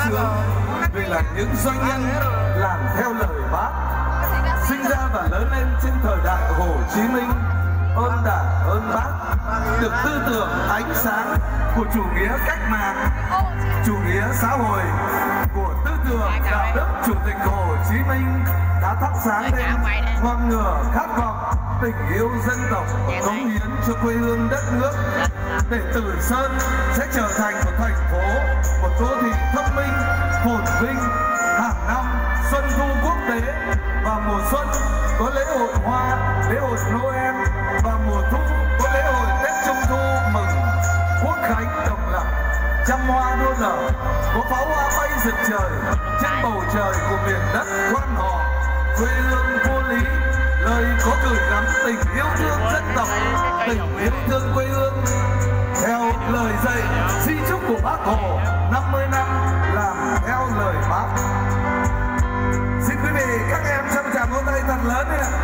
sướng vì là những doanh nhân làm theo lời Bác, sinh ra và lớn lên trên thời đại Hồ Chí Minh, ơn Đảng, ơn Bác, được tư tưởng ánh sáng của chủ nghĩa cách mạng, chủ nghĩa xã hội, của tư tưởng đạo đức Chủ tịch Hồ Chí Minh đã thắp sáng lên ngọn lửa khát vọng tình yêu dân tộc và cống hiến cho quê hương đất nước, để Tử Sơn sẽ trở thành một thành phố, một đô thị thông minh, phồn vinh. Hàng năm xuân thu quốc tế và mùa xuân có lễ hội hoa, lễ hội Noel, và mùa thu có lễ hội Tết Trung thu mừng Quốc khánh độc lập. Trăm hoa đua nở, có pháo hoa bay rực trời trên bầu trời của miền đất Quan Họ, quê hương vô lý. Lời có gửi gắm tình yêu thương dân tộc, tình yêu thương quê hương theo lời dạy di chúc của Bác Hồ 50 năm làm theo lời Bác. Xin quý vị các em cho một tràng vỗ tay thật lớn đi ạ.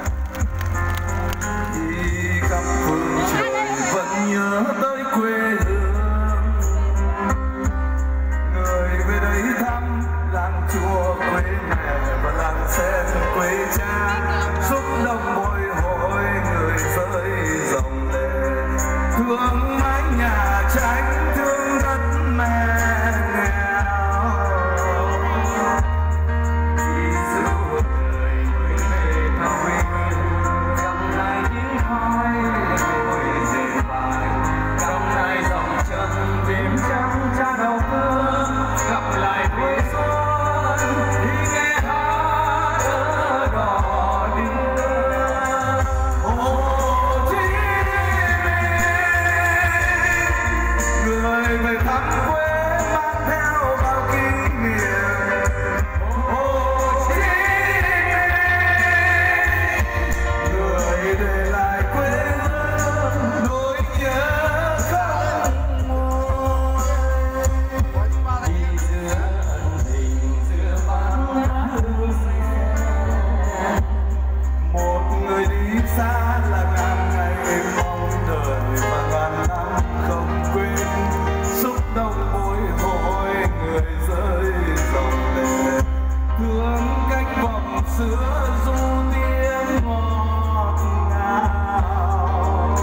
Đi khắp phương trời vẫn nhớ tới quê hương, người về đây thăm làng chùa quê mẹ và làng sen quê cha, xúc động bồi hồi người rơi dòng lệ, thương mái nhà tranh, thương đất mẹ nghèo. Đi giữa đời người về thăm quê hương, gặp lại tiếng hói ngồi dệt bài, gặp lại dòng chân đêm trắng cha đầu cơ, gặp lại quê xuân đi nghe hát ở đò đưa. Hồ Chí Minh, người về thăm quê mang theo bao kỷ niệm. Hồ Chí Minh, người để lại quê hương nỗi nhớ không nguôi. Đi giữa ân tình giữa bát ngát hương xe, một người đi xa là ngàn ngày mong đợi và ngàn năm không quên, xúc động bồi hồi người rơi dòng lệ, thương cánh vọng xưa du tiếng ngọt ngào.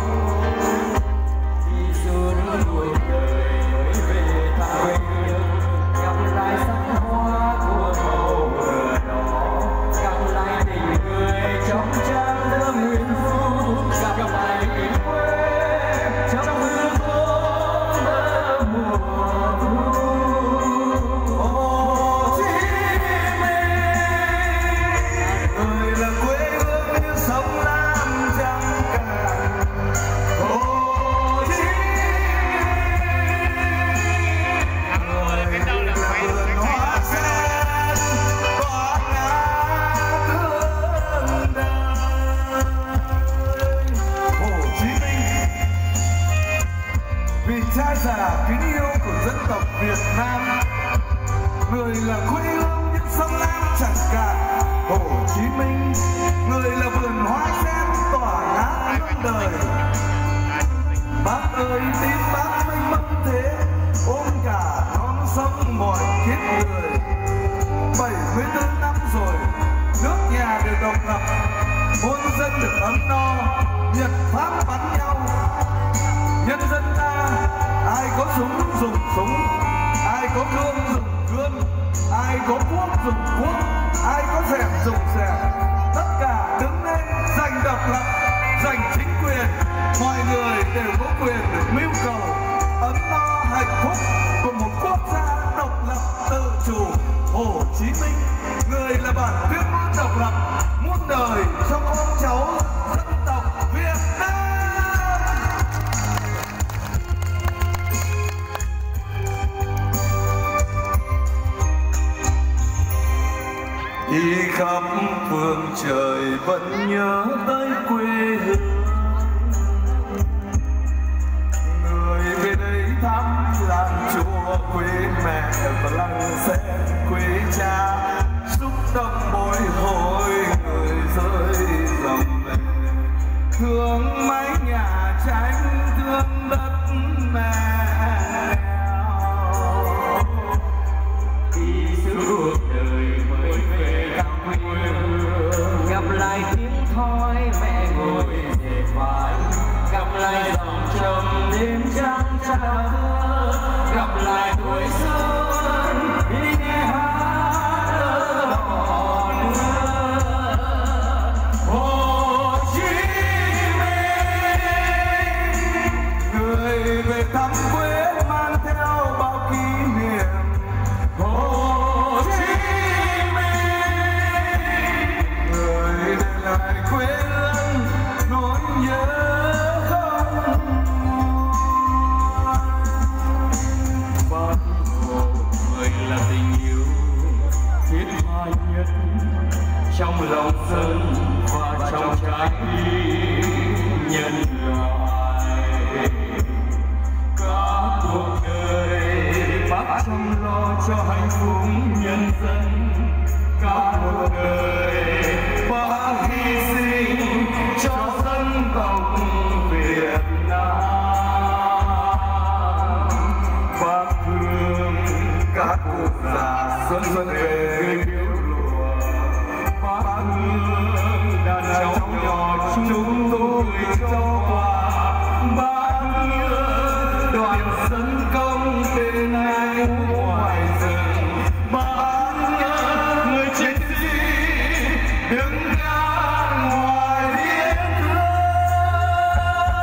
Đi suốt cuộc đời mới về thăm quê hương, gặp lại sắc hoa của màu cờ đỏ, gặp lại tình người trong trang thơ nguyên du, gặp lại miền quê trong hương thơm thơ mùa thu. Hồ Chí Minh, người là quê hương như sông Lam trăng cạn. Hồ Chí Minh, người là vườn hoa sen tỏa ngát hương đời. Hồ Chí Minh, vì cha già kính yêu của dân tộc Việt Nam, người là quê hương những sông Lam chẳng cạn. Hồ Chí Minh, người là vườn hoa sen tỏa ngát hương đời. Bác ơi tim bác mênh mông thế, ôm cả non sông mọi kiếp người. 74 năm rồi, nước nhà được độc lập, muôn dân được ấm no, Nhật Pháp bắn nhau. Nhân dân ta ai có súng dùng súng, ai có gươm dùng gươm, ai có cuốc dùng cuốc, ai có xẻng dùng xẻng. Tất cả đứng lên giành độc lập, giành chính quyền. Mọi người đều có quyền được mưu cầu ấm no hạnh phúc của một quốc gia độc lập tự chủ. Hồ Chí Minh, người là bản tuyên ngôn độc lập muôn đời trong con cháu dân tộc Việt Nam. Đi khắp phương trời vẫn nhớ tới quê hương, người về đây thăm làng chùa quê mẹ và làng sen quê cha, xúc động bồi hồi người rơi dòng lệ, thương mái nhà tranh, thương đất mẹ nghèo. mãi nhất trong lòng dân và trong trái tim nhân loại. Cả cuộc đời Bác chăm lo cho hạnh phúc nhân dân, cả cuộc đời Bác hy sinh cho dân tộc Việt Nam. Bác thương các cụ già xuân xuân về biếu lụa, bác thương đàn cháu nhỏ chúng tôi cho quà, bác thương đoàn dân công tên ai ngoài rừng, bác thương người chiến sĩ đứng ngã ngoài biên cương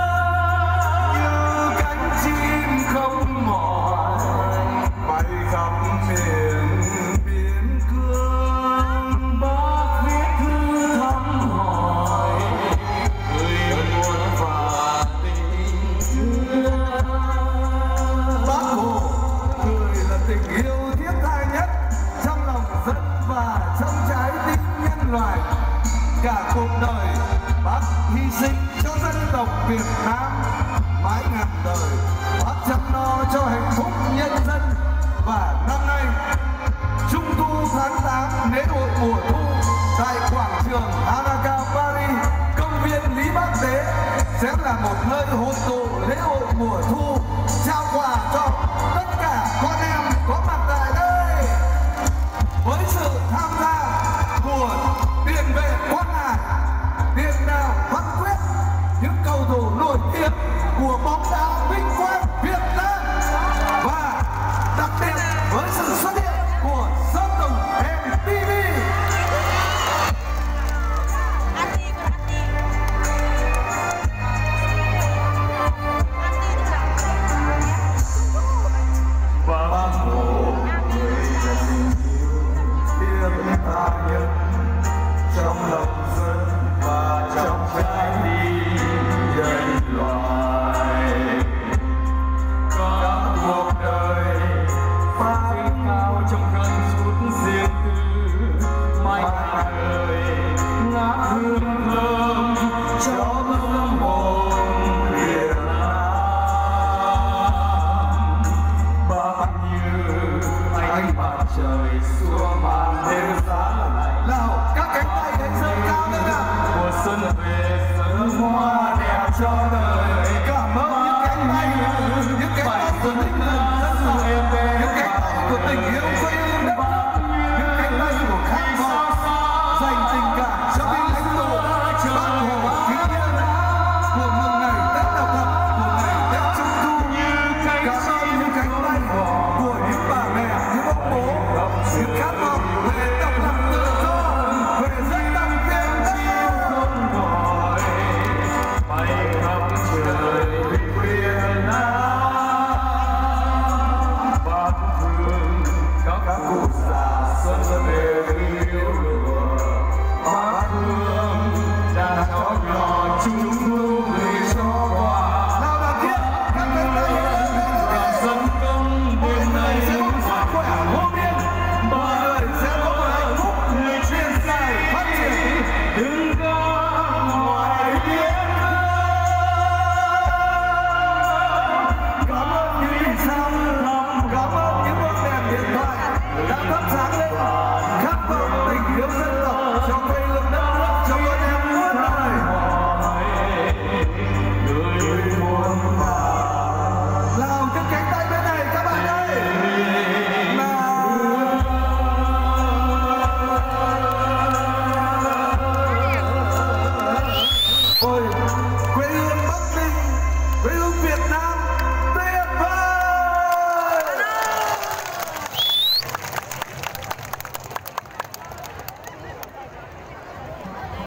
như cánh chim không mỏi bay khắp miền biên cương. bác viết thư thăm hỏi người buồn và tình thương. Bác Hồ người là tình yêu thiết tha nhất trong lòng dân và trong trái tim nhân loại. Cả cuộc đời bác hy sinh cho dân tộc Việt Nam, mãi ngàn đời bác chăm lo cho hạnh phúc nhân dân. Và năm nay Trung thu tháng 8, lễ hội mùa thu tại quảng trường Harakao Paris, công viên Lý Bắc Tế sẽ là một nơi